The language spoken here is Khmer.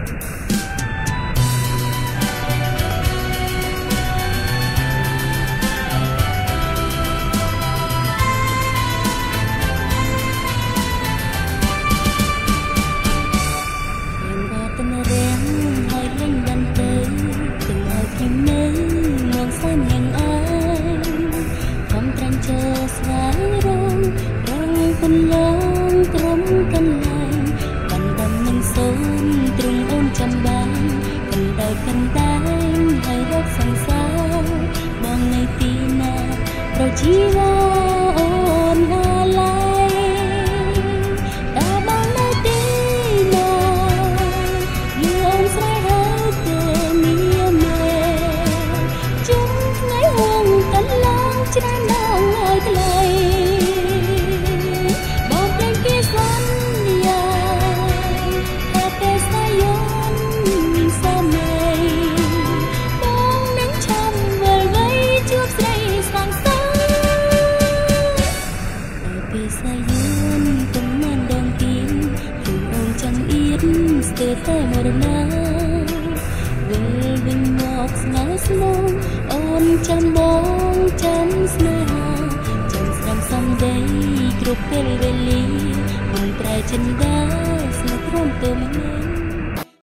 ជីវ៉ាអូនណាឡៃតាបងនៅទីណាយូរអូនស្រែហើយទេមានមែជុំថ្ងៃហងកន្លងច្រើនដងហើយខ្លីបងព្រេងគេសន្យាថាតែស្នេហ៍យន់មានសម័យបងនឹងឈប់វិលវ័យជួបស្រីស្ងសពេលស្នេហ៍យន់ទំនានដងទៀនព្រមអូនចង់អៀតស្ទើរតែមរណាវិលវិញមកស្នេហ៍ស្នងអូនចាំបងចាំស្នេហាចាំស្ដាំសំដីគ្រប់ពេលវេលាមិនប្រែចិនដាស្នេហ៍ព្រមទៅម្នាក់